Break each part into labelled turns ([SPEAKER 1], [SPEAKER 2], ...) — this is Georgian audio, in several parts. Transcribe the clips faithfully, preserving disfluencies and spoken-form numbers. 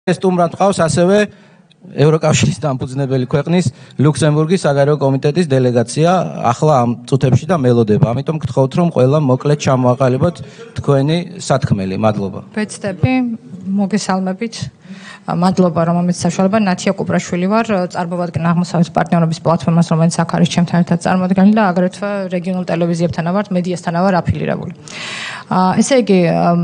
[SPEAKER 1] სტუმრად ყავს ასევე ევროკავშირის დამფუძნებელი ქვეყნის ლუქსემბურგის საგარეო კომიტეტის დელეგაცია ახლა ამ წუთებში და მელოდება. ამიტომ გთხოვთ რომ ყველა მოკლედ ჩამოაყალიბოთ თქვენი სათქმელი. მადლობა.
[SPEAKER 2] ვეცდები, მოგესალმებით. მადლობა რომ ამით საშუალება ნათია კუპრაშვილი ვარ, წარმოვადგენ აღმოსავლეთ პარტნიორობის პლატფორმას, რომელიც აქ არის ჩემთან ერთად წარმოადგენილი და აგრეთვე რეგიონულ ტელევიზიებთან ვარ, მედიასთან ვარ აფილირებული. ესე იგი,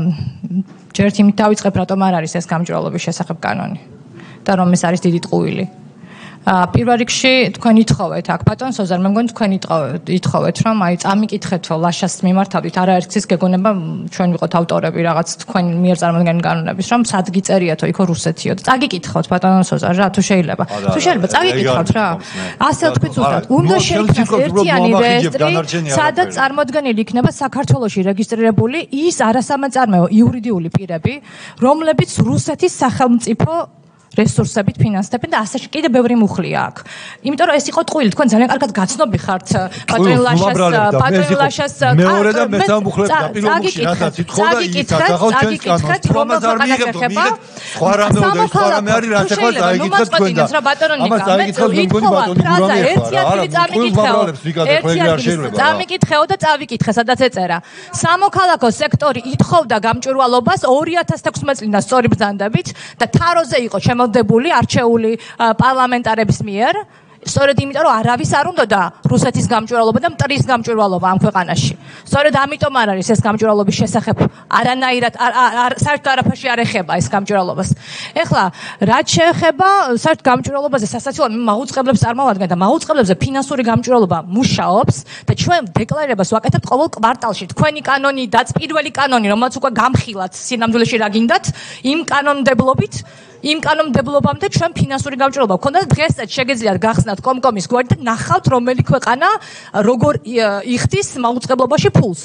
[SPEAKER 2] ჯერ იმით დავიწყებ, რატომ არ არის ეს გამჭვირვალობის შესახებ კანონი და რომ ეს არის დიდი ტყუილი. პირველ რიგში თქვენ ითხოვეთ აქ ბატონ სოზარ, მე მგონი თქვენ ითხოვეთ რომ აი წამიკითხეთ რომ ლაშას მიმართავდით არაერთის გეგონება ჩვენ ვიყოთ ავტორები რაღაც თქვენ მიერ წარმოქმნილი კანონების რომ სად გიწერიათო იქო რუსეთიო და წაგიკითხავთ ბატონ სოზარ რა თუ შეიძლება თუ შეიძლება წაგიკითხავთ რა ასე თქვით უბრალოდ უნდა შეიქმნას ერთიანი რეესტრი სადაც წარმოქმნილი იქნება საქართველოში რეგისტრირებული ის არასამეწარმეო იურიდიული პირები რომლებიც რუსეთის სახელმწიფო რესურსებით ფინანსდებენ და ასე კიდე ბევრი მუხლია აქ. იმიტომ რომ ეს იყო ტყუილი, თქვენ ძალიან კარგად გაცნობი ხართ პატრონ ლაშას, პატრონ ლაშას
[SPEAKER 3] მეორე და მესამე მუხლები და პირველ მუხლში რადაც ითხოვდა ის ახალ ჩვენს კანონს. რომაც არ მიიღებთ, მიიღებთ სხვა რამე და სხვა რამე არის რაც ახლა დაიგიცხეთ თქვენ და ამას დაიგიცხეთ მე მგონი ბატონი გურამი ახლა რა ტყუილ მაბრალებს ვიკადეთ ყველგან არ შეიძლება.
[SPEAKER 2] წამიკითხეო და წავიკითხე სადაც ეწერა. სამოქალაქო სექტორი ითხოვდა გამჭვირვალობას ორი ათას თექვსმეტ წლიდან სწორი ბრძანდებით და თაროზე იყო შემოდებული არჩეული პარლამენტარების მიერ სწორედ იმიტომ რომ არავის არ უნდოდა რუსეთის გამჭვირვალობა და მტრის გამჭვირვალობა ამ ქვეყანაში. სწორედ ამიტომ არ არის ეს გამჭვირვალობის შესახებ არანაირად საერთოდ არაფერში არ ეხება ეს გამჭვირვალობას. ეხლა რაც შეეხება საერთოდ გამჭვირვალობაზე სასაცილო მაუწყებლებს წარმოვადგენ და მაუწყებლებზე ფინანსური გამჭვირვალობა მუშაობს და ჩვენ დეკლარირებას ვაკეთებთ ყოველ კვარტალში. თქვენი კანონი დაც პირველი კანონი რომელიც უკვე გამხილათ სინამდვილეში რა გინდათ იმ კანონმდებლობით იმ კანონმდებლობამდე ჩვენ ფინანსური გამჭვირვალობა გქონდა და დღესაც შეგეძლიათ გახსნათ კომკომის გვერდი და ნახავთ რომელი ქვეყანა როგორ იხდის მაუწყებლობაში ფულს.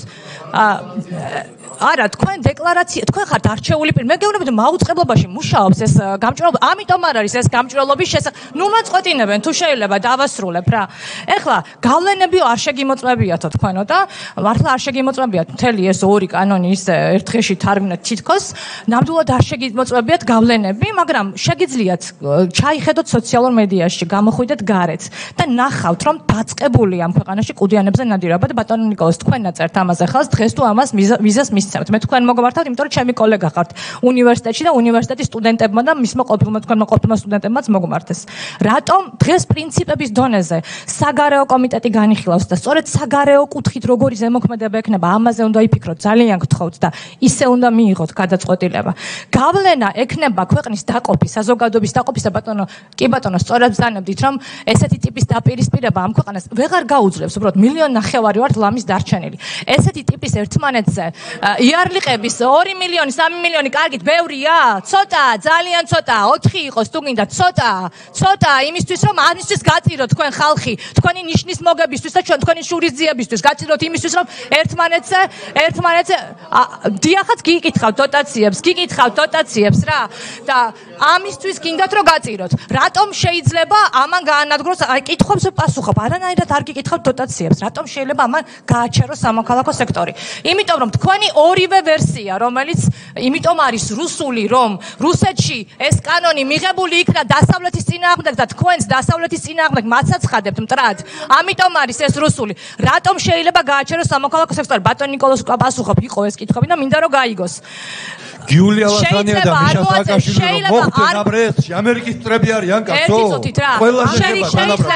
[SPEAKER 2] არა, თქვენ დეკლარაცია, თქვენ ხართ არჩეული პირი. მე გეუბნები რომ მაუწყებლობაში მუშაობს ეს გამჭვირვალობა, ამიტომ არ არის ეს გამჭვირვალობის შესახებ. ნუ მოწყვეტინებენ თუ შეიძლება დავასრულებ რა. ეხლა გავლენებიო არ შეგიმოწმებიათო თქვენო და მართლა არ შეგიმოწმებიათ მთელი ეს ორი კანონი ის ერთ დღეში თარგმნეთ თითქოს, ნამდვილად არ შეგიმოწმებიათ გავლენები, მაგრამ შეგიძლიათ ჩაიხედოთ სოციალურ მედიაში, გამოხვიდეთ გარეთ და ნახავთ რომ დაწყებული ამ ქვეყანაში კუდიანებზე ნადირობა და ბატონო ნიკოლას თქვენ აწერთ ამაზე ხალხს დღეს თუ ამას ვიზას მისცემთ. მე თქვენ მოგმართავთ, იმიტომ რომ ჩემი კოლეგა ხართ უნივერსიტეტში და უნივერსიტეტის სტუდენტებმა და მისმა ყოფილმა თქვენმა ყოფილმა სტუდენტებმაც მოგმართეს. რატომ დღეს პრინციპების დონეზე საგარეო კომიტეტი განიხილავს და სწორედ საგარეო კუთხით როგორი ზემოქმედება ექნება, ამაზე უნდა იფიქროთ, ძალიან გთხოვთ და ისე უნდა მიიღოთ გადაწყვეტილება. გავლენა ექნება ქვეყნის დაყოფის, საზოგადოების დაყოფის და ბატონო, კი ბატონო, სწორად ბრძანებდით, რომ ესეთი ტიპის დაპირისპირება ამ ქვეყანას ვეღარ გაუძლებს, უბრალოდ მილიონ ნახევარი ვართ ლამის დარჩენილი. ესეთი ტიპის ერთმანეთზე იარლიყების ორი მილიონი, სამი მილიონი, კარგით, ბევრია, ცოტა, ძალიან ცოტა, ოთხი იყოს თუ გინდა, ცოტა, ცოტა იმისთვის, რომ ამისთვის გაწიროთ თქვენ ხალხი, თქვენი ნიშნის მოგებისთვის და ჩვენ თქვენი შურისძიებისთვის გაწიროთ იმისთვის, რომ ერთმანეთზე, ერთმანეთზე დიახაც გიკითხავთ დოტაციებს, გიკითხავთ დოტაციებს რა და ამისთვის გინდათ რომ გაწიროთ. რატომ შეიძლება ამან გაანადგუროს? აი კითხვებს პასუხობ. არანაირად არ გიკითხავთ დოტაციებს. რატომ შეიძლება ამან გააჩეროს სამოქალაქო სექტორი? იმიტომ რომ თქვენი ორივე ვერსია, რომელიც იმიტომ არის რუსული, რომ რუსეთში ეს კანონი მიღებული იქნა დასავლეთის წინააღმდეგ და თქვენს დასავლეთის წინააღმდეგ მაცაცხადებთ მტრად. ამიტომ არის ეს რუსული. რატომ შეიძლება გააჩეროს სამოქალაქო სექტორი? ბატონ ნიკოლას პასუხობ, იყო ეს კითხვები და მინდა რომ გაიგოს.
[SPEAKER 3] გიულია ლათანია და მიშა სააკაშვილი რომ მოხდნენ ამ რეესტრში ამერიკის წრები არიან კაცო ყველა
[SPEAKER 2] შეიძლება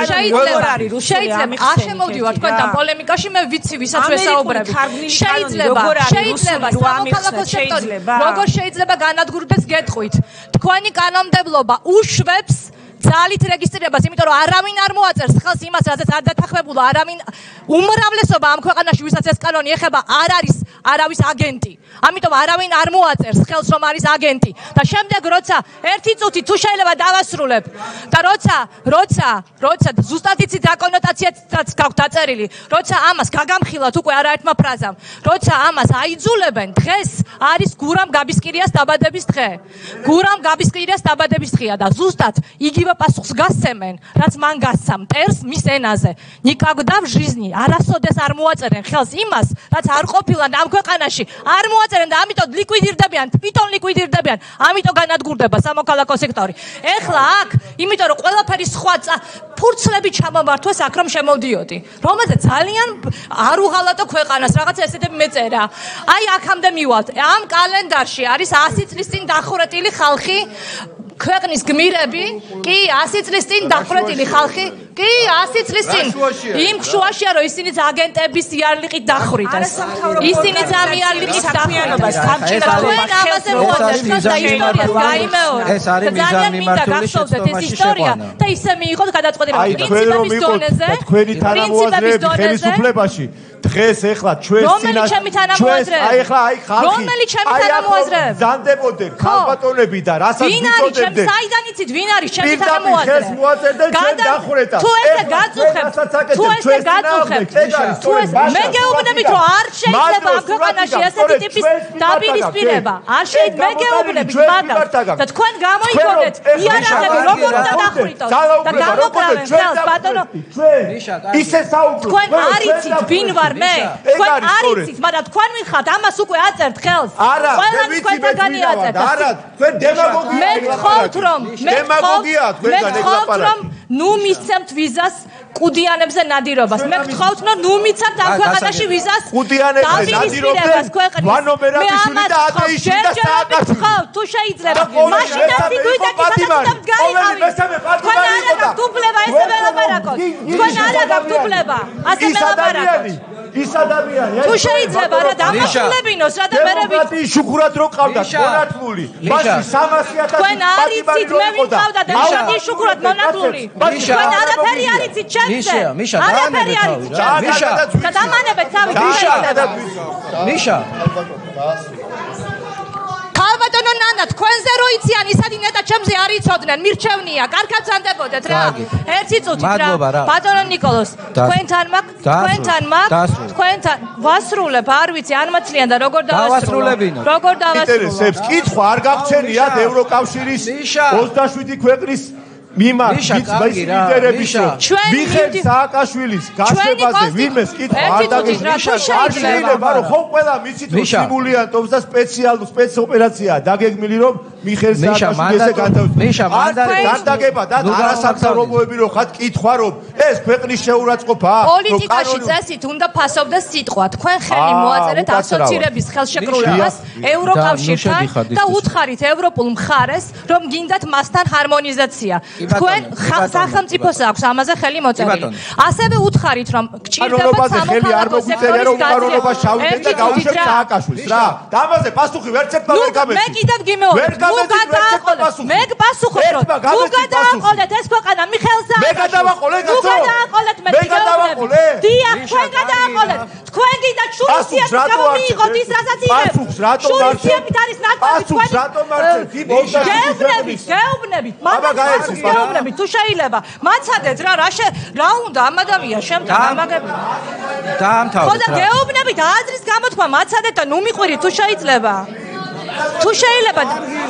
[SPEAKER 2] შეიძლება არ შემოვდივარ თქვენთან პოლემიკაში მე ვიცი ვისაც ვესაუბრები შეიძლება შეიძლება სამოქალაქო სექტორი როგორ შეიძლება განადგურდეს გეტყვით თქვენი კანონმდებლობა უშვებს ძალით რეგისტრირებას, იმიტომ რომ არავინ არ მოაწერს ხელს იმას, რაზეც არ დათანხმებულა, არავინ უმრავლესობა ამ ქვეყანაში, ვისაც ეს კანონი ეხება, არ არის არავის აგენტი. ამიტომ არავინ არ მოაწერს ხელს, რომ არის აგენტი. და შემდეგ როცა ერთი წუთი თუ შეიძლება დავასრულებ და როცა, როცა, როცა ზუსტად იცით რა კონოტაციაც გაქვთ დაწერილი, როცა ამას გაგამხილათ უკვე არაერთმა ფრაზამ, როცა ამას აიძულებენ, დღეს არის გურამ გაბისკირიას დაბადების დღე. გურამ გაბისკირიას დაბადების დღეა და ზუსტად იგივე либо пасუხს გასცემენ, რაც მან გასცა მტერს მის ენაზე. Никогда в жизни არასოდეს არ მოაწერენ ხელს იმას, რაც არ ყოფილა ამ ქვეყანაში. არ მოაწერენ და ამიტომ ლიკვიდირდებიან, თვითონ ლიკვიდირდებიან. ამიტომ განადგურდება სამოქალაქო სექტორი. ეხლა აქ, იმიტომ რომ ყველაფერი სხვა ფურცლები ჩამომართვეს აქ რომ შემოვდიოდი. რომელზეც ძალიან არ უღალატო ქვეყანას რაღაცა ესეთები მეწერა. აი აქამდე მივალთ. ამ კალენდარში არის ასი წლის წინ დახურეტილი ხალხი. ქვეყნის გმირები, კი, ასი წლის წინ დახურეტილი ხალხი, კი, ასი წლის წინ. იმ შუაშია რომ ისინიც აგენტების იარლიყით დახურიტეს. ისინიც ამ იარლიყით დახურებას გამჭირდება. ამაზე მოაწერთ და ისტორიას გაიმეორე.
[SPEAKER 1] ეს არის მიზანი მიმართული
[SPEAKER 2] ეს ისტორია და ისე მიიღოთ გადაწყვეტილება პრინციპების დონეზე,
[SPEAKER 3] თქვენი თანამოაზრეები ხელისუფლებაში დღეს ეხლა ჩვენს
[SPEAKER 2] წინა ჩვენს
[SPEAKER 3] აი ეხლა აი ხალხი
[SPEAKER 2] რომელი ჩემი თანამოაზრეები
[SPEAKER 3] ზანდებოდნენ ხალხბატონები და რასაც
[SPEAKER 2] ვიწოდებდნენ საიდან იცით ვინ არის ჩემი თანამოაზრე
[SPEAKER 3] გადახურეტა
[SPEAKER 2] თუ ესე გაწუხებთ თუ ესე გაწუხებთ თუ ეს მე გეუბნებით რომ არ შეიძლება ამ ქვეყანაში ესეთი ტიპის დაპირისპირება არ შეიძლება მე გეუბნებით მაგრამ და თქვენ გამოიგონეთ იარაღები როგორ დადახურიტოთ და გამოკრავენ ხელს ბატონო
[SPEAKER 3] ისე საუბრობთ
[SPEAKER 2] თქვენ არ იცით ვინ ვარ მე თქვენ არ იცით მაგრამ თქვენ ვიხართ ამას უკვე აწერთ ხელს ყველამ თქვენთაგანი აწერთ
[SPEAKER 3] არა თქვენ დემაგოგია
[SPEAKER 2] მე გხავთ რომ მე
[SPEAKER 3] დემაგოგია თქვენგან ეკლაპარაკი
[SPEAKER 2] ნუ მისცემთ ვიზას კუდიანებზე ნადირობას მე გთხოვთ რომ ნუ მიცემთ ამ ქვეყანაში ვიზას
[SPEAKER 3] კუდიანებზე ნადირობას ვანო მერაბიშვილი და ატეიშვილი და სააკაშვილი
[SPEAKER 2] თუ შეიძლება მაშინ ასე გույდაკი სადაც გაიყავით თქვენ არ აქვს დუბლება ესე ველაპარაკოთ თქვენ არ აქვს დუბლება ასე ველაპარაკოთ
[SPEAKER 3] ის ადამიანი
[SPEAKER 2] თუ შეიძლება რა დამახლებინოს რა და მერე
[SPEAKER 3] ვიცი შუქურად რო ყავდა მონათლული მაშინ სამასი ათასი
[SPEAKER 2] თქვენ არ იცით მე ვიყავდა და შოდი შუქურად მონათლული თქვენ არაფერი არ იცით ჩემზე
[SPEAKER 1] მიშა
[SPEAKER 2] არაფერი არ იცით
[SPEAKER 1] მიშა
[SPEAKER 2] და დამანებეთ თავი
[SPEAKER 1] მიშა
[SPEAKER 2] ალბათონო ნანა თქვენზე რო იციან ისადი ნეტა ჩემზე არ იცოდნენ მირჩევნია კარგად ზანდებოდეთ რა ერთი წუთით რა ბატონო ნიკოლოს თქვენთან მაგ თქვენთან მაგ თქვენთან ვასრულებ არ ვიცი არ მაცლიან და როგორ დავასრულებინო როგორ დავასრულებ
[SPEAKER 3] კითხვა არ გაგჩენიათ ევროკავშირის ოცდაშვიდი ქვეყნის მიმართ ვიცი ლიდერებისო მიხეილ სააკაშვილის გაშვებაზე ვინმეს კითხვა არ დაგეშვა არ შეიძლება რომ ხო ყველა მიცით რომ სიმულიანტობს და სპეციალურ სპეცოპერაციაა დაგეგმილი რომ მიხეილ სააკაშვილი ესე განთავისუფლდეს არ დაგება და არასამთავრობოები რო ხათ კითხვა რომ ეს ქვეყნის შეურაცხყოფაა
[SPEAKER 2] პოლიტიკაში წესით უნდა ფასობდეს სიტყვა თქვენ ხელი მოაწერეთ ასოცირების ხელშეკრულებას ევროკავშირთან და უთხარით ევროპულ მხარეს რომ გინდათ მასთან ჰარმონიზაცია თქვენ სახელმწიფოს აქვს ამაზე ხელი მოწერილი. ასევე უთხარით რომ გჭირდება სამოქალაქო სექტორის
[SPEAKER 3] გაუმარობა შავდეთ და გაუშვებთ სააკაშვილს რა. და ამაზე პასუხი ვერც ერთმა ვერ გამეცი.
[SPEAKER 2] მე კიდევ გიმეორებ. ნუ გადააყოლეთ. მე გპასუხობ რომ ნუ გადააყოლეთ ეს ქვეყანა მიხეილ სააკაშვილს.
[SPEAKER 3] მე გადავაყოლე
[SPEAKER 2] ნუ გადააყოლეთ მე.
[SPEAKER 3] მე გადავაყოლე.
[SPEAKER 2] დიახ, თქვენ გადააყოლეთ. თქვენ კიდევ შურისიათ გამომიიღოთ ის რასაც იღებს.
[SPEAKER 3] პასუხს რატომ არ
[SPEAKER 2] შურისიათ არის ნაკლები თქვენ.
[SPEAKER 3] პასუხს რატომ არ
[SPEAKER 2] გეუბნებით, გეუბნებით. მაგას გეუბნებით თუ შეიძლება. მაცადეთ რა რა რა უნდა ამ ადამიანს შემდგომ ამაგები.
[SPEAKER 1] დაამთავრეთ რა.
[SPEAKER 2] ხო და გეუბნებით აზრის გამოთქმა მაცადეთ და ნუ მიყვირით თუ შეიძლება. თუ შეიძლება.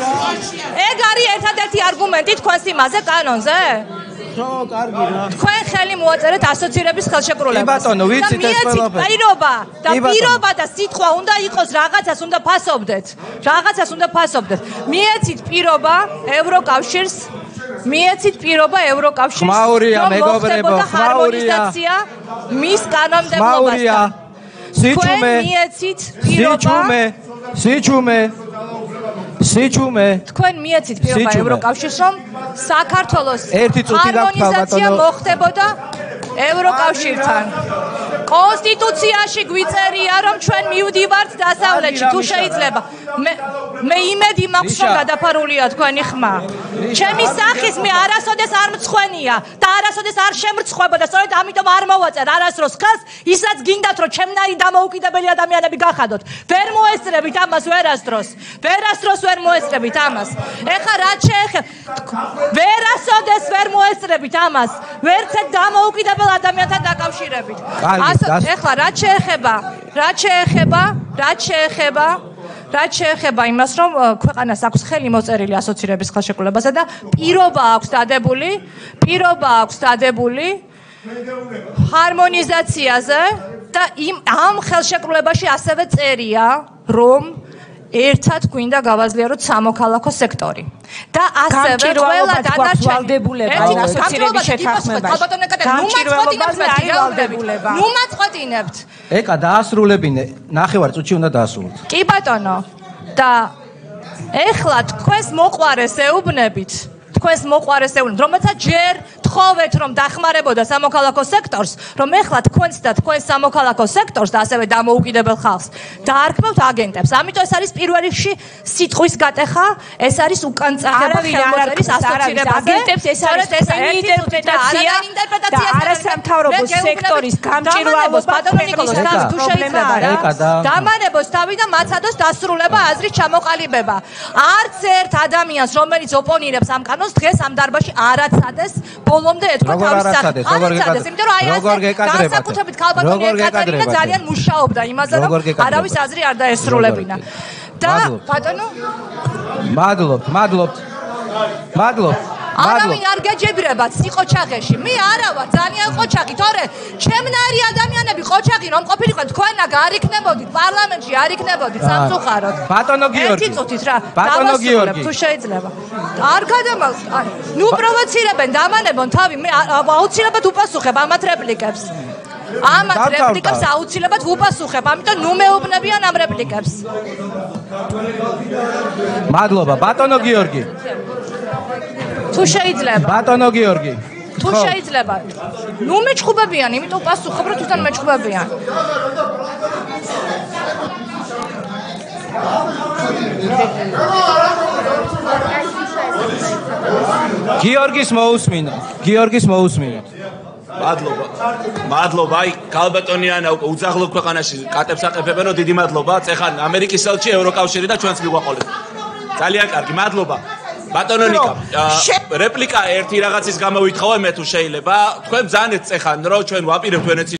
[SPEAKER 2] ეგ არის ერთადერთი არგუმენტი თქვენს იმაზე კანონზე?
[SPEAKER 1] ხო, კარგი რა.
[SPEAKER 2] თქვენ ხელი მოაწერეთ ასოცირების ხელშეკრულებას.
[SPEAKER 1] კი ბატონო, ვიცით ეს ყველაფერი.
[SPEAKER 2] პირობა და პირობა და სიტყვა უნდა იყოს რაღაცას უნდა ფასობდეთ. რაღაცას უნდა ფასობდეთ. მიეცით პირობა ევროკავშირს მიეცით პირობა ევროკავშირს
[SPEAKER 1] ხმაურია მეგობრებო ხმაურია
[SPEAKER 2] მის კანონმდებლობასთან
[SPEAKER 1] სიჩუმე
[SPEAKER 2] მიეცით პირობა
[SPEAKER 1] სიჩუმე სიჩუმე სიჩუმე
[SPEAKER 2] თქვენ მიეცით პირობა ევროკავშირს რომ საქართველოს
[SPEAKER 1] ერთი წუთი
[SPEAKER 2] ჰარმონიზაცია მოხდებოდა ევროკავშირთან კონსტიტუციაში გვიწერია რომ ჩვენ მივდივართ დასავლეთში თუ შეიძლება მე მე იმედი მაქვს რომ გადაფარულია თქვენი ხმა ჩემი სახის მე არასოდეს არ მცხვენია და არასოდეს არ შემრცხვებოდა სწორედ ამიტომ არ მოვაწერ არასდროს ხელს ისაც გინდათ რომ ჩემნაირი დამოუკიდებელი ადამიანები გახადოთ ვერ მოესწრებით ამას ვერასდროს ვერასდროს ვერ მოესწრებით ამას ეხლა რა შეეხება ვერასოდეს ვერ მოესწრებით ამას ვერცეთ დამოუკიდებელ ადამიანთან დაკავშირებით ეხლა რა შეეხება რა შეეხება რა შეეხება რაც შეეხება იმას, რომ ქვეყანას აქვს ხელი მოწერილი ასოცირების ხელშეკრულებასა და პირობა აქვს დადებული, პირობა აქვს დადებული ჰარმონიზაციაზე და იმ ამ ხელშეკრულებაში ასევე წერია, რომ ერთად გვინდა გავაზლიაროთ სამოქალაქო სექტორი. და ასევე ყველა დანარჩენი
[SPEAKER 4] ასოცირების შეთანხმება.
[SPEAKER 2] ნუ მაწყვეტინებთ.
[SPEAKER 1] ეკა დაასრულებინე, ნახევარ წუთში უნდა დაასრულოთ.
[SPEAKER 2] კი ბატონო. და ეხლა თქვენს მოყვარეს ეუბნებით. თქვენს მოყვარეს ეუბნებით, რომელსაც ჯერ თხოვეთ რომ დახმარებოდა სამოქალაქო სექტორს, რომ ეხლა თქვენს და თქვენს სამოქალაქო სექტორს და ასევე დამოუკიდებელ ხალხს დაარქმევთ აგენტებს. ამიტომ ეს არის პირველ რიგში სიტყვის გატეხა, ეს არის უკანწარება ხელმოწერის ასოცირებაზე.
[SPEAKER 4] აგენტებს ეს არის ინტერპრეტაცია და არასამთავრობო სექტორის გამჭირვალობა
[SPEAKER 2] ბატონო ნიკოლოზ, თუ შეიძლება დამანებოს თავი და მაცადოს დასრულება აზრის ჩამოყალიბება. არც ერთ ადამიანს, რომელიც ოპონირებს ამ კანონს, დღეს ამ დარბაზში არაცადეს ბოლომდე ეთქვა თავის სახით. არაცადეს, იმიტომ რომ აი ასე განსაკუთრებით ქალბატონი ეკატერინა ძალიან მუშაობდა იმაზე, რომ არავის აზრი არ დაესრულებინა. და ბატონო
[SPEAKER 1] მადლობთ, მადლობთ. მადლობთ.
[SPEAKER 2] არავინ არ გეჯებრებათ სიყოჩაღეში. მე არა ვარ ძალიან ყოჩაღი, თორე ჩემნაირი ადამიანები ყოჩაღი რომ ყოფილიყო თქვენ არ იქნებოდით პარლამენტში, არ იქნებოდით სამწუხაროდ.
[SPEAKER 1] ბატონო გიორგი.
[SPEAKER 2] ერთი წუთით რა.
[SPEAKER 1] ბატონო გიორგი.
[SPEAKER 2] თუ შეიძლება. არ გადამავს. ნუ პროვოცირებენ, დამანებონ თავი. მე აუცილებლად უპასუხებ ამათ რეპლიკებს. ამათ რეპლიკებს აუცილებლად ვუპასუხებ, ამიტომ ნუ მეუბნებიან ამ რეპლიკებს.
[SPEAKER 1] მადლობა, ბატონო გიორგი.
[SPEAKER 2] თუ შეიძლება.
[SPEAKER 1] ბატონო გიორგი.
[SPEAKER 2] თუ შეიძლება. ნუ მეჩხუბებიან, იმიტომ პასუხობ, რომ თვითონ მეჩხუბებიან.
[SPEAKER 1] გიორგის მოусმინოთ. გიორგის მოусმინოთ.
[SPEAKER 5] მადლობა. მადლობა. აი, ქალბატონიანა უკვე უძაღლო ქვეყანაში კატებს აყებებენ, რომ დიდი მადლობა. წეხან ამერიკის ელჩი, ევროკავშირი და ჩვენს მიგვაყოლეთ. ძალიან კარგი, მადლობა. ბატონო ნიკა, რეპლიკა ერთი რაღაცის გამო ვითხოვე მე თუ შეიძლება. თქვენ ბრძანეთ წეხან, რომ ჩვენ ვაპირებთ ვენეციის